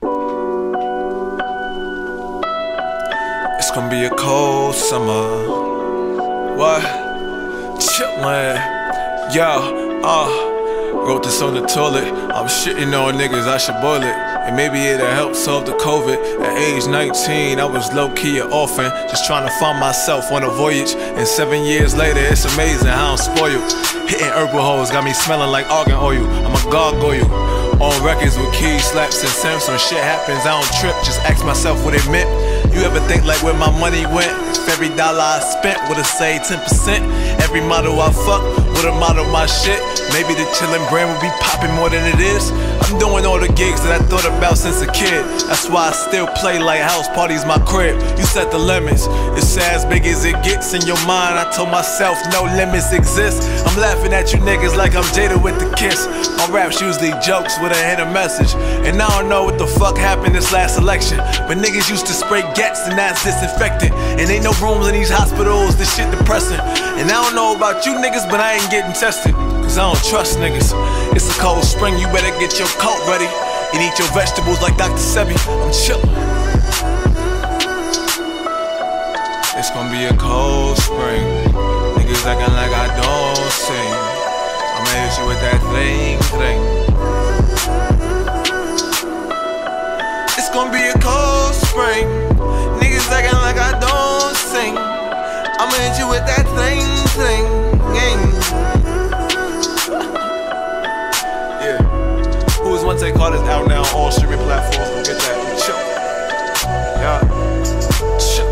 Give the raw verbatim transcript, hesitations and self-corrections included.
It's gonna be a cold summer. What? Chillin'. Yo, uh wrote this on the toilet. I'm shitting on niggas, I should boil it. And maybe it'll help solve the COVID. At age nineteen, I was low-key an orphan, just trying to find myself on a voyage. And seven years later, it's amazing how I'm spoiled. Hitting herbal hoes got me smelling like argan oil. I'm a gargoyle. On records with keys, slaps, and simps. When shit happens, I don't trip, just ask myself what it meant. You ever think like where my money went? If every dollar I spent would've saved ten percent. Every model I fuck would've modeled my shit. Maybe the chillin' brand would be popping more than it is. I'm doing all the gigs that I thought about since a kid. That's why I still play like house parties my crib. You set the limits, it's as big as it gets in your mind. I told myself no limits exist. I'm laughing at you niggas like I'm Jada with the kiss. My raps usually jokes with a hidden message. And I don't know what the fuck happened this last election, but niggas used to spray gas and that's disinfectant. And ain't no rooms in these hospitals, this shit depressing. And I don't know about you niggas, but I ain't getting tested, cause I don't trust niggas. It's a cold spring, you better get your coat ready and eat your vegetables like Doctor Sebi. I'm chillin'. It's gonna be a cold spring. Niggas acting like I don't sing. I'ma hit you with that thing, thing. It's gonna be a cold spring. Niggas acting like I don't sing. I'ma hit you with that thing, thing. Yeah. Who is One Take Card is out now on all streaming platforms. Go get that. Chill. Yeah. Chill.